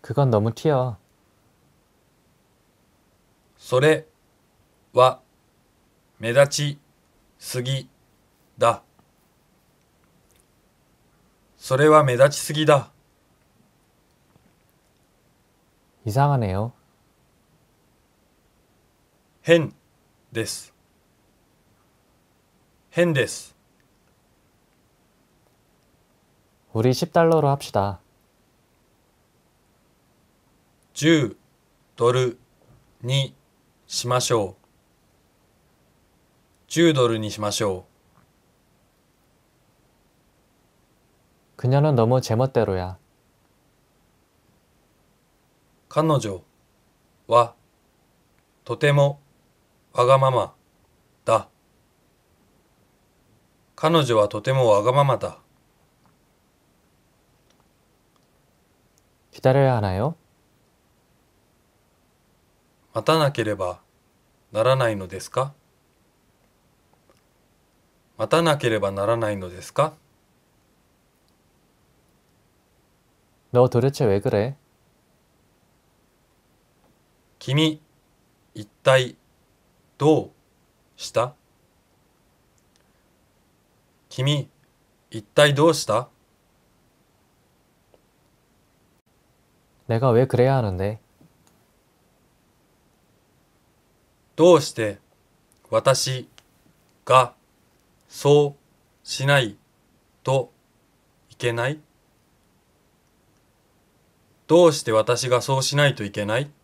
그건 너무 튀어. それは目立ちすぎだ。それは目立ちすぎだ。 이상하네요. 変です。変です。 우리 10달러로 합시다. 10ドルにしましょう。10ドルにしましょう。 그녀는 너무 제멋대로야. 彼女はとてもわがままだ。彼女はとてもわがままだ。 기다려야 하나요? 待たなければならないのですか？待たなければならないのですか？ 너 도대체 왜 그래? 君、一体どうした君、一体どうした？ 내가 왜 그래야 하는데? どうして私がそうしないといけない？どうして私がそうしないといけない？